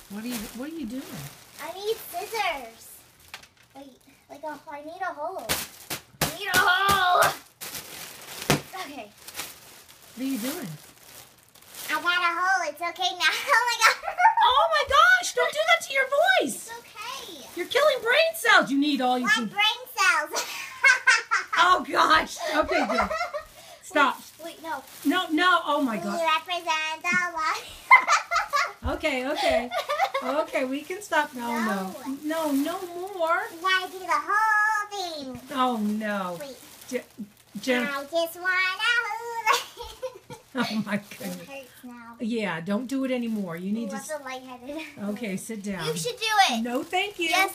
What are you doing? I need scissors. I need a hole. I need a hole. Okay. What are you doing? I got a hole. It's okay now. Oh my god. Oh my gosh! Don't do that to your voice. It's okay. You're killing brain cells. You need all you My can. brain cells. Oh gosh. Okay, good. Stop. Wait, no. No. Oh my We god. represent the light. Okay. We can stop. No more. We gotta do the whole thing. Oh no. Wait. Jen. I just wanna Oh my It goodness. hurts now. Yeah, don't do it anymore. You need What's to. a lightheaded? Okay, sit down. You should do it. No, thank you. Yes.